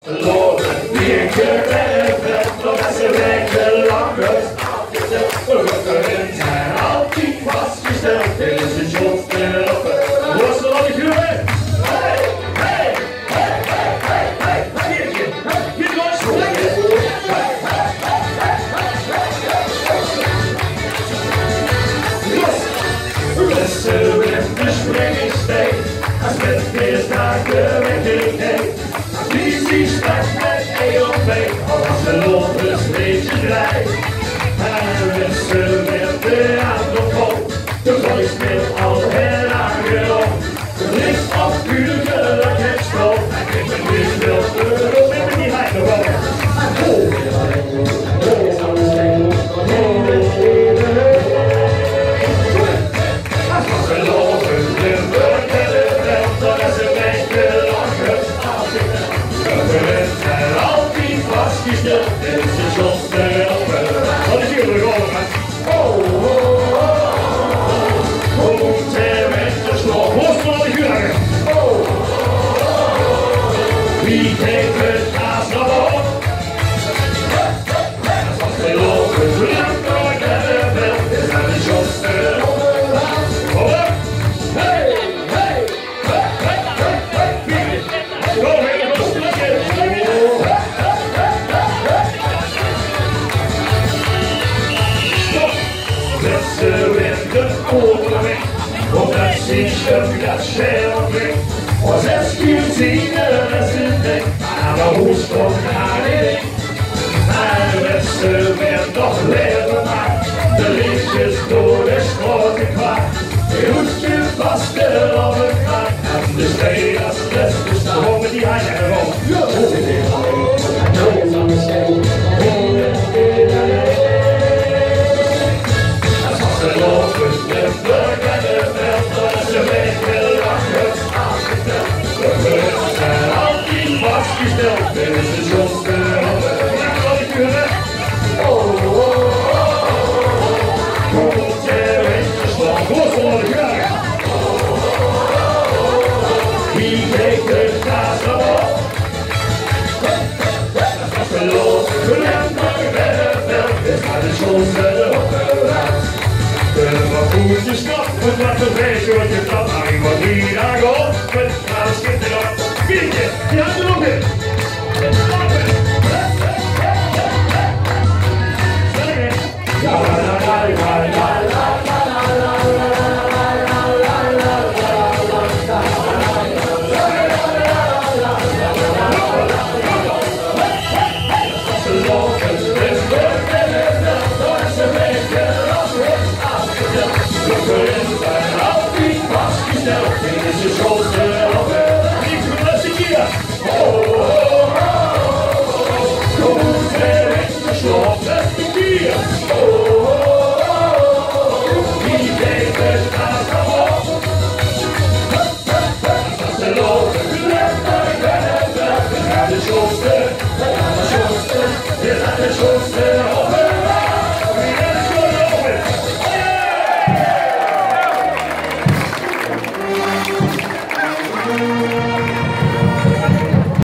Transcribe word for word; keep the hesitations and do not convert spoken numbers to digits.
Lopen, biertje en een vet, nog als ze weken lang rust afgesteld. De rotteren zijn altijd vastgesteld, dit is een shotstellen. Worstel op de gruwen! Hey, hey, hey, hey, hey, hey, biertje, hier was springen! Russen met de springingsteen, als met weer naar de wekking heen. Die start met E O P, als de lopen steeds rijdt. En Russen met de aanval, de gooi speelt al heel aangelopen. Licht op Kuurke, dat het stoot, en ik ben weer veel euro met die heide rol. Als we lopen, Limburg en de veld, dan is het weken lang rust afgesteld. We zijn altijd vastgesteld, dit is de shotstellen. Wat is hier weer over? Oh, oh, oh, oh, komt er met de slag, worstel aan de gruwen. Oh, oh, oh, wie heeft het naast de bal? Als we lopen, Limburg en de veld, dit zijn de shotstellen. Omdat zich dat schelping was het schieltine dat ze denkt, maar de hoest komt naar de ding. Maar de Westen werd nog leven maar de lichtjes door de schoten kwaad. Je hoest je vasten op het kraak en de steen als het beste staat. Gewoon met die hand en gewoon. Als was de lopen, de burg en de veld, dan is de weken lang rust afgesteld. De burgers zijn altijd vastgesteld, dit is de shotstellen. Wat ik u zeg? Oh, oh, oh, oh, komt er in de slag, worstel aan de gruwen. Wie heeft het naast de bal? Als we lopen, Limburg en de veld, is maar de shotstellen op de raad. De voetjes stap, het wat een beetje wat je trap, maar ik word hier aangehoord, met nou schiet er op. Biertje, die had er nog in. La la la la la la la la la Dit is de show.